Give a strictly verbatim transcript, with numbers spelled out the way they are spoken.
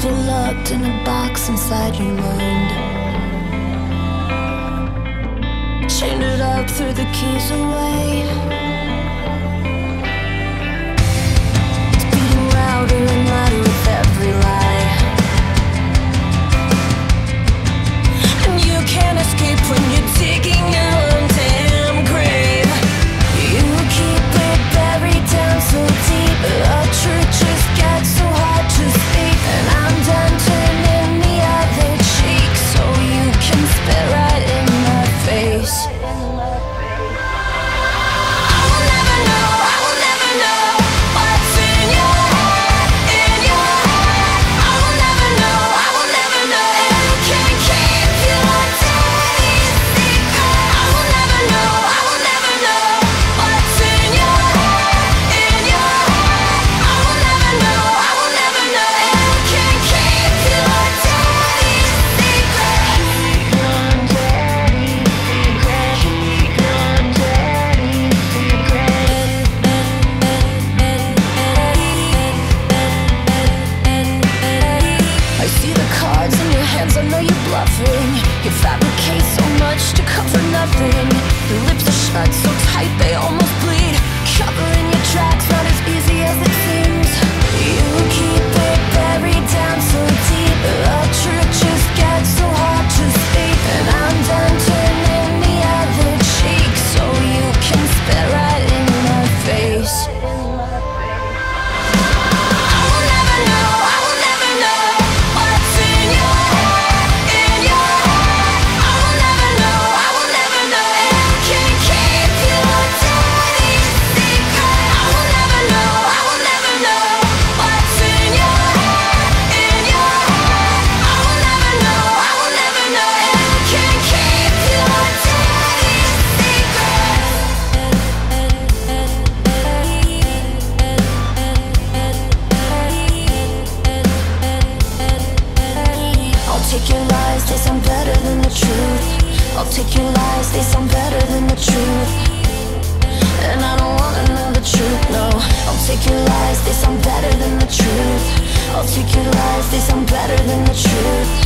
left it locked in a box inside your mind. Chained it up, threw the keys away. It's beating louder and louder with every lie. And you can't escape when you're digging your own damn grave. You keep it buried down so deep, the truth just gets so hard to speak. And I'm done turning the other cheek so you can spit right in my face. I will never know, I will never know what's in your head, in your head. I will never know, I will never know. And you can't keep your dirty secret. I will never know, I will never know what's in your head, in your head. I will never know, I will never know. And you can't keep your dirty secret. Keep your dirty secret. Keep your dirty secret. I see the cards in your hands, I know you're bluffing. You fabricate so much to cover nothing. Your lips are shut so tight they almost bleed. Covering your tracks, not as easy as it seems. You keep it buried down so deep, the truth just gets so hard to speak. And I'm done turning the other cheek so you can spit right in my face. I will never know, I will never know what's in your head, in your head. I will never know, I will never know. And you can't keep your dirty secret. I will never know, I will never know what's in your head, in your head. I will never know, I will never know. And you can't keep your dirty secret. I'll take your lies, they sound better than the truth. I'll take your lies, they sound better than the truth. And I don't wanna know the truth, no. I'll take your lies, they sound better than the truth. I'll take your lies, they sound better than the truth.